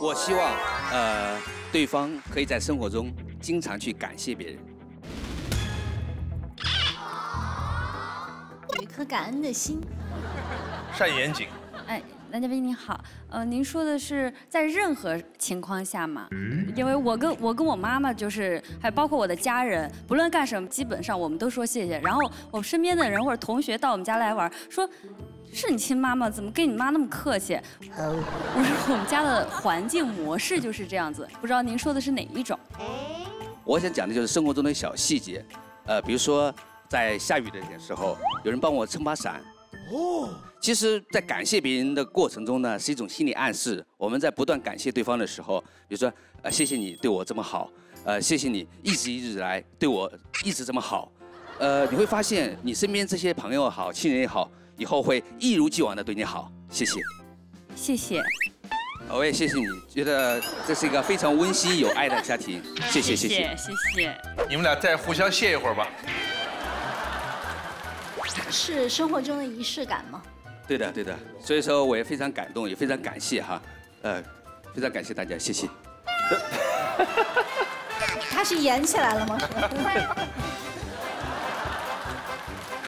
我希望对方可以在生活中经常去感谢别人。 有一颗感恩的心， 善严谨。 哎，男嘉宾您好，您说的是在任何情况下吗？因为我跟我妈妈就是，还包括我的家人，不论干什么，基本上我们都说谢谢。然后我身边的人或者同学到我们家来玩，说。是你亲妈妈，怎么跟你妈那么客气？我说我们家的环境模式就是这样子，不知道您说的是哪一种？ 我想讲的就是生活中的小细节，比如说在下雨的时候，有人帮我撑把伞。哦，其实，在感谢别人的过程中呢，是一种心理暗示。我们在不断感谢对方的时候，比如说，谢谢你对我这么好，谢谢你一直以来对我一直这么好，你会发现你身边这些朋友也好，亲人也好。以后会一如既往的对你好，谢谢， 谢谢， 我也谢谢你，觉得这是一个非常温馨有爱的家庭，谢谢谢谢谢谢， 你们俩再互相谢一会儿吧。 是生活中的仪式感吗？ 对的对的，所以说我也非常感动，也非常感谢哈，非常感谢大家，谢谢。 他是演起来了吗？